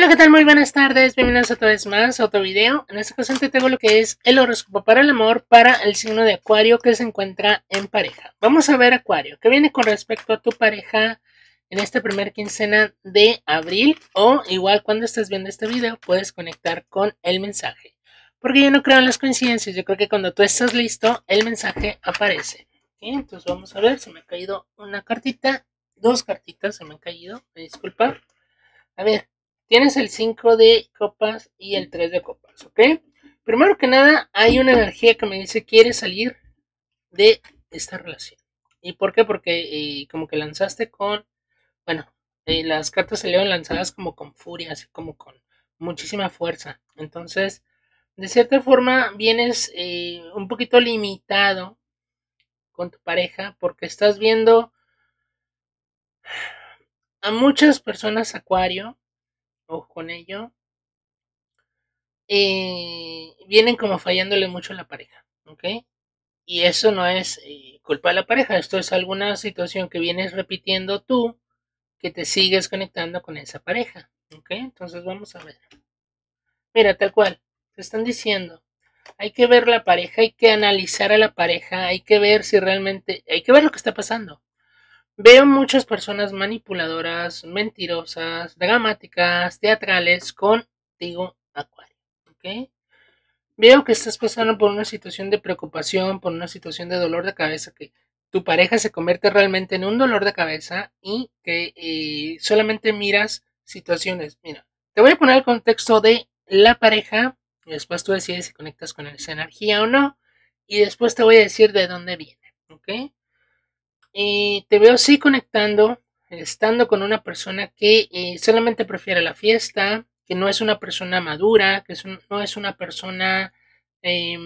Hola, ¿qué tal? Muy buenas tardes, bienvenidos otra vez más a otro video. En esta ocasión te traigo lo que es el horóscopo para el amor para el signo de Acuario que se encuentra en pareja. Vamos a ver, Acuario, qué viene con respecto a tu pareja en esta primera quincena de abril, o igual cuando estés viendo este video puedes conectar con el mensaje, porque yo no creo en las coincidencias. Yo creo que cuando tú estás listo el mensaje aparece. ¿Sí? Entonces vamos a ver, se me ha caído una cartita, dos cartitas se me han caído, me disculpa. A ver, tienes el 5 de copas y el 3 de copas, ¿ok? Primero que nada, hay una energía que me dice quieres salir de esta relación. ¿Y por qué? Porque como que lanzaste con, bueno, las cartas salieron lanzadas como con furia, así como con muchísima fuerza. Entonces, de cierta forma, vienes un poquito limitado con tu pareja porque estás viendo a muchas personas Acuario, ojo con ello, vienen como fallándole mucho a la pareja, ¿ok? Y eso no es culpa de la pareja, esto es alguna situación que vienes repitiendo tú, que te sigues conectando con esa pareja, ¿ok? Entonces vamos a ver. Mira, tal cual, te están diciendo, hay que ver la pareja, hay que analizar a la pareja, hay que ver si realmente, hay que ver lo que está pasando. Veo muchas personas manipuladoras, mentirosas, dramáticas, teatrales contigo, Acuario, ¿ok? Veo que estás pasando por una situación de preocupación, por una situación de dolor de cabeza, que tu pareja se convierte realmente en un dolor de cabeza y que solamente miras situaciones. Mira, te voy a poner el contexto de la pareja y después tú decides si conectas con esa energía o no, y después te voy a decir de dónde viene, ¿ok? Te veo sí conectando, estando con una persona que solamente prefiere la fiesta, que no es una persona madura, que no es una persona eh,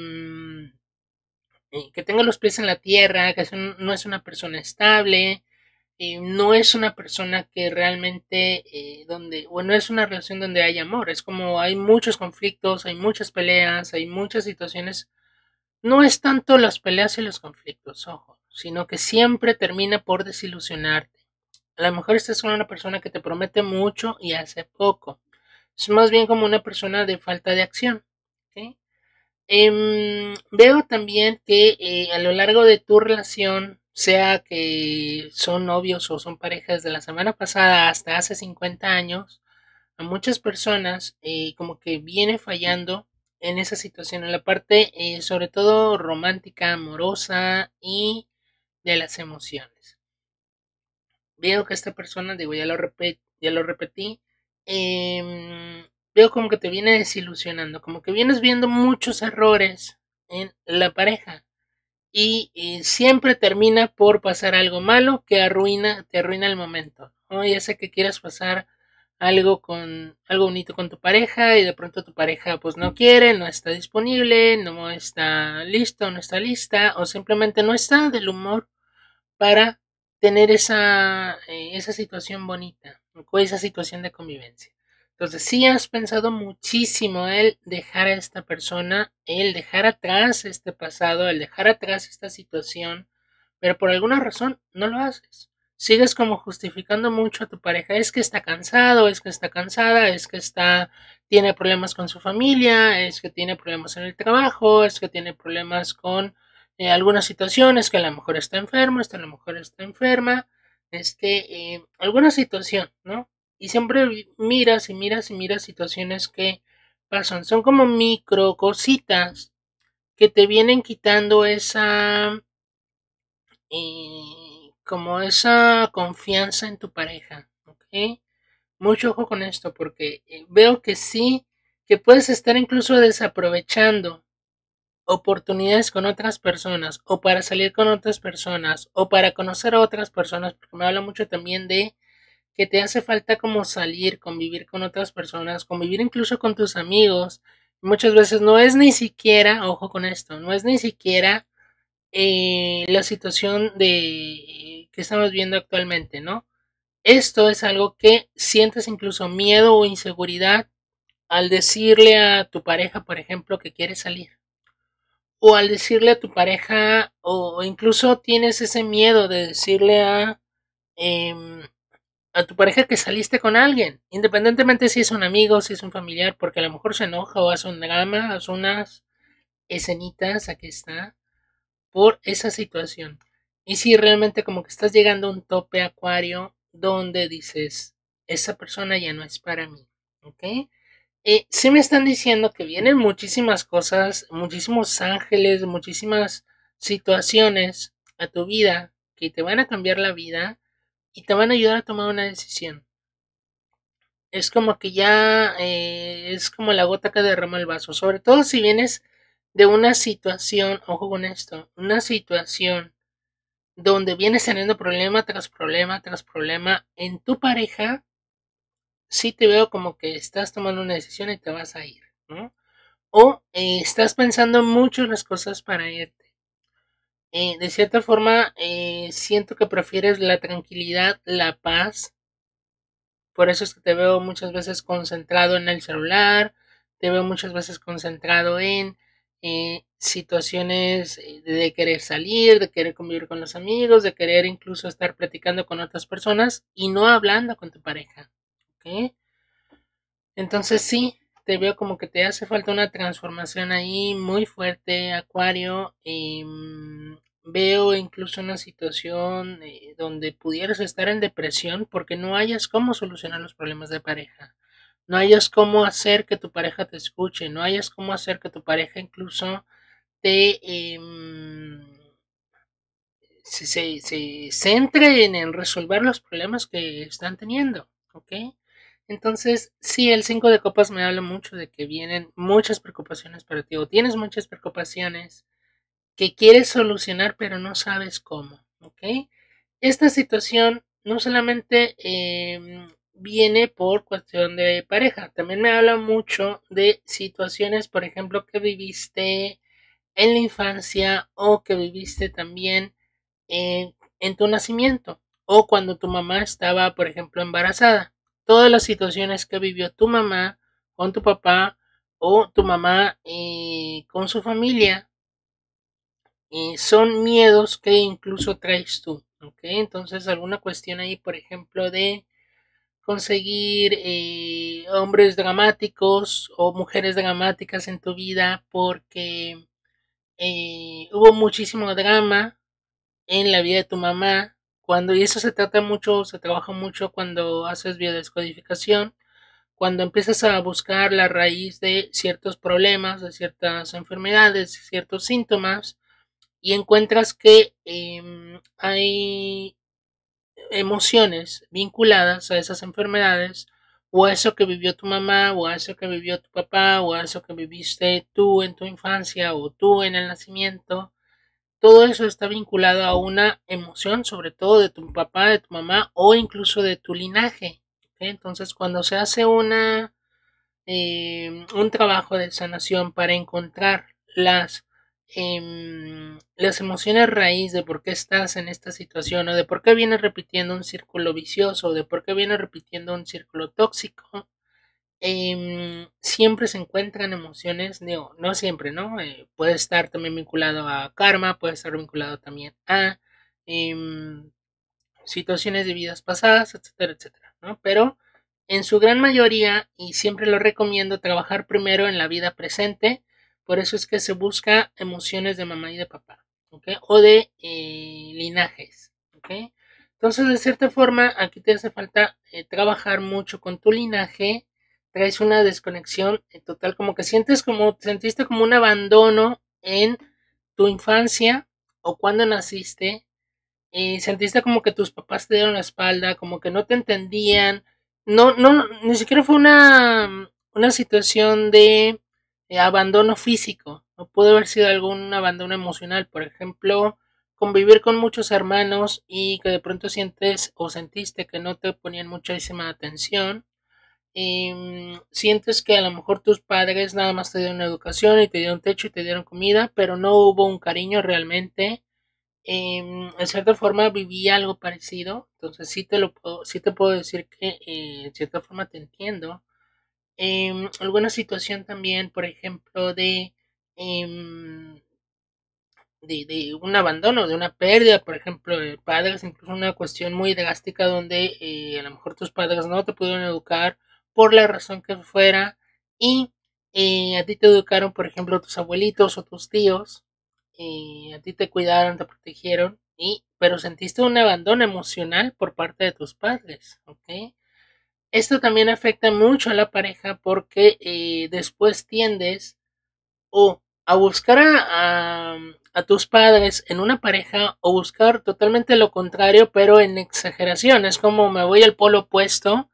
que tenga los pies en la tierra, que no es una persona estable, no es una persona que realmente, no es una relación donde hay amor. Es como hay muchos conflictos, hay muchas peleas, hay muchas situaciones. No es tanto las peleas y los conflictos, ojo, sino que siempre termina por desilusionarte. A lo mejor estás con una persona que te promete mucho y hace poco. Es más bien como una persona de falta de acción. ¿Okay? Veo también que a lo largo de tu relación, sea que son novios o son parejas de la semana pasada hasta hace 50 años, a muchas personas como que viene fallando en esa situación, en la parte sobre todo romántica, amorosa y de las emociones. Veo que esta persona, digo, ya lo repetí, veo como que te viene desilusionando, como que vienes viendo muchos errores en la pareja y siempre termina por pasar algo malo que te arruina el momento, ¿no? Ya sé que quieras pasar algo bonito con tu pareja y de pronto tu pareja pues no quiere, no está disponible, no está listo, no está lista o simplemente no está del humor para tener esa situación bonita o esa situación de convivencia. Entonces, sí has pensado muchísimo el dejar a esta persona, el dejar atrás este pasado, el dejar atrás esta situación, pero por alguna razón no lo haces. Sigues como justificando mucho a tu pareja, es que está cansado, es que está cansada, tiene problemas con su familia, es que tiene problemas en el trabajo, es que tiene problemas con algunas situaciones, que a lo mejor está enfermo, a lo mejor está enferma, alguna situación, ¿no? Y siempre miras y miras y miras situaciones que pasan. Son como micro cositas que te vienen quitando como esa confianza en tu pareja, ¿ok? Mucho ojo con esto porque veo que sí, que puedes estar incluso desaprovechando oportunidades con otras personas o para salir con otras personas o para conocer a otras personas, porque me habla mucho también de que te hace falta como salir, convivir con otras personas, convivir incluso con tus amigos. Muchas veces no es ni siquiera, ojo con esto, no es ni siquiera la situación de que estamos viendo actualmente, ¿no? Esto es algo que sientes incluso miedo o inseguridad al decirle a tu pareja, por ejemplo, que quieres salir. O al decirle a tu pareja, o incluso tienes ese miedo de decirle a, em, a tu pareja que saliste con alguien, independientemente si es un amigo, si es un familiar, porque a lo mejor se enoja o hace un drama, hace unas escenitas, aquí está, por esa situación. Y si realmente como que estás llegando a un tope acuario donde dices, esa persona ya no es para mí, ¿ok? Sí me están diciendo que vienen muchísimas cosas, muchísimos ángeles, muchísimas situaciones a tu vida que te van a cambiar la vida y te van a ayudar a tomar una decisión. Es como que ya es como la gota que derrama el vaso, sobre todo si vienes de una situación, ojo con esto, una situación donde vienes teniendo problema tras problema tras problema en tu pareja, sí te veo como que estás tomando una decisión y te vas a ir, ¿no? O estás pensando mucho en las cosas para irte. De cierta forma, siento que prefieres la tranquilidad, la paz. Por eso es que te veo muchas veces concentrado en el celular, te veo muchas veces concentrado en situaciones de querer salir, de querer convivir con los amigos, de querer incluso estar platicando con otras personas y no hablando con tu pareja. ¿Ok? Entonces sí, te veo como que te hace falta una transformación ahí muy fuerte, Acuario. Veo incluso una situación donde pudieras estar en depresión porque no hayas cómo solucionar los problemas de pareja. No hayas cómo hacer que tu pareja te escuche, no hayas cómo hacer que tu pareja incluso te se centre en resolver los problemas que están teniendo, ¿ok? Entonces, sí, el 5 de copas me habla mucho de que vienen muchas preocupaciones para ti, o tienes muchas preocupaciones que quieres solucionar, pero no sabes cómo, ¿ok? Esta situación no solamente viene por cuestión de pareja, también me habla mucho de situaciones, por ejemplo, que viviste en la infancia o que viviste también en tu nacimiento o cuando tu mamá estaba, por ejemplo, embarazada. Todas las situaciones que vivió tu mamá con tu papá o tu mamá con su familia son miedos que incluso traes tú. ¿Okay? Entonces, alguna cuestión ahí, por ejemplo, de conseguir hombres dramáticos o mujeres dramáticas en tu vida porque hubo muchísimo drama en la vida de tu mamá, cuando, y eso se trata mucho, se trabaja mucho cuando haces biodescodificación, cuando empiezas a buscar la raíz de ciertos problemas, de ciertas enfermedades, de ciertos síntomas, y encuentras que hay emociones vinculadas a esas enfermedades, o a eso que vivió tu mamá, o a eso que vivió tu papá, o a eso que viviste tú en tu infancia, o tú en el nacimiento, todo eso está vinculado a una emoción, sobre todo de tu papá, de tu mamá o incluso de tu linaje. ¿Okay? Entonces, cuando se hace un trabajo de sanación para encontrar las emociones raíz de por qué estás en esta situación o de por qué vienes repitiendo un círculo vicioso o de por qué vienes repitiendo un círculo tóxico, siempre se encuentran emociones, digo, no siempre, ¿no? Puede estar también vinculado a karma, puede estar vinculado también a em, situaciones de vidas pasadas, etcétera, etcétera, ¿no? Pero en su gran mayoría, y siempre lo recomiendo, trabajar primero en la vida presente, por eso es que se busca emociones de mamá y de papá, ¿ok? O de linajes, ¿ok? Entonces, de cierta forma, aquí te hace falta trabajar mucho con tu linaje, traes una desconexión total, como que sentiste como un abandono en tu infancia o cuando naciste, sentiste como que tus papás te dieron la espalda, como que no te entendían, no, ni siquiera fue una situación de abandono físico, no pudo haber sido algún abandono emocional, por ejemplo, convivir con muchos hermanos y que de pronto sientes o sentiste que no te ponían muchísima atención, sientes que a lo mejor tus padres nada más te dieron educación y te dieron techo y te dieron comida, pero no hubo un cariño realmente. En cierta forma viví algo parecido, entonces sí te puedo decir que en cierta forma te entiendo. Alguna situación también, por ejemplo, de em, de un abandono, de una pérdida, por ejemplo, de padres, incluso una cuestión muy drástica donde a lo mejor tus padres no te pudieron educar por la razón que fuera y a ti te educaron, por ejemplo, tus abuelitos o tus tíos, a ti te cuidaron, te protegieron, pero sentiste un abandono emocional por parte de tus padres, ¿ok? Esto también afecta mucho a la pareja porque después tiendes o a buscar a tus padres en una pareja o buscar totalmente lo contrario pero en exageración. Es como me voy al polo opuesto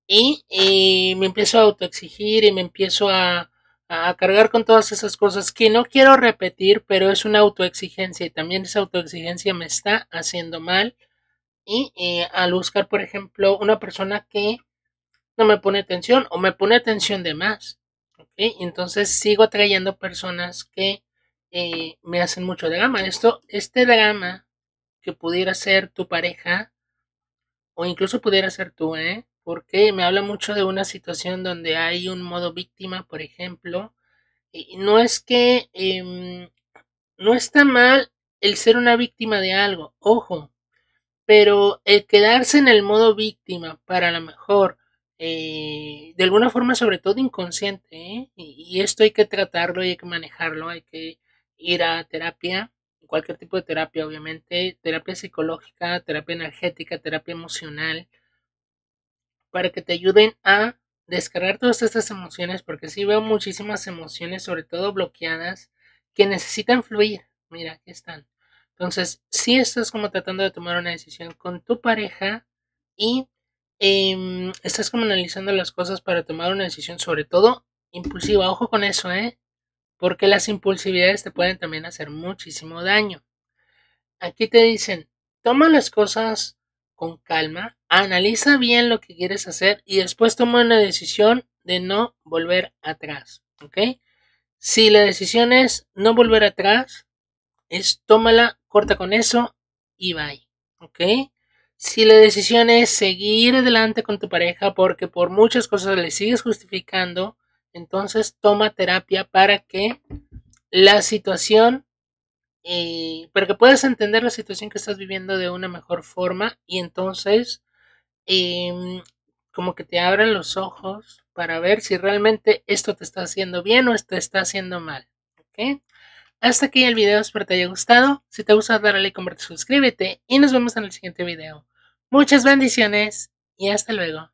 y me empiezo a autoexigir y me empiezo a cargar con todas esas cosas que no quiero repetir, pero es una autoexigencia y también esa autoexigencia me está haciendo mal. Y al buscar, por ejemplo, una persona que no me pone atención o me pone atención de más. ¿Okay? Entonces sigo atrayendo personas que me hacen mucho drama. Este drama que pudiera ser tu pareja o incluso pudiera ser tú, porque me habla mucho de una situación donde hay un modo víctima, por ejemplo. Y no es que no está mal el ser una víctima de algo, ojo, pero el quedarse en el modo víctima para lo mejor, de alguna forma sobre todo inconsciente, y esto hay que tratarlo y hay que manejarlo, hay que ir a terapia, cualquier tipo de terapia obviamente, terapia psicológica, terapia energética, terapia emocional, para que te ayuden a descargar todas estas emociones, porque sí veo muchísimas emociones, sobre todo bloqueadas, que necesitan fluir. Mira, aquí están. Entonces, si estás como tratando de tomar una decisión con tu pareja y estás como analizando las cosas para tomar una decisión, sobre todo impulsiva, ojo con eso, porque las impulsividades te pueden también hacer muchísimo daño. Aquí te dicen, toma las cosas con calma, analiza bien lo que quieres hacer y después toma una decisión de no volver atrás, ¿ok? Si la decisión es no volver atrás, es tómala, corta con eso y bye, ¿ok? Si la decisión es seguir adelante con tu pareja porque por muchas cosas le sigues justificando, entonces toma terapia para que la situación para que puedas entender la situación que estás viviendo de una mejor forma y entonces eh, como que te abran los ojos para ver si realmente esto te está haciendo bien o te está haciendo mal. ¿Ok? Hasta aquí el video, espero te haya gustado. Si te gusta, dale like, comparte, suscríbete y nos vemos en el siguiente video. Muchas bendiciones y hasta luego.